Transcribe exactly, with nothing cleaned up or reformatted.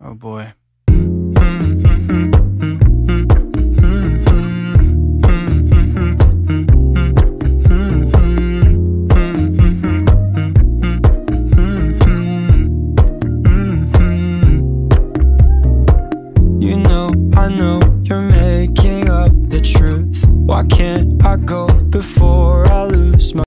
Oh boy. You know, I know you're making up the truth. Why can't I go before I lose my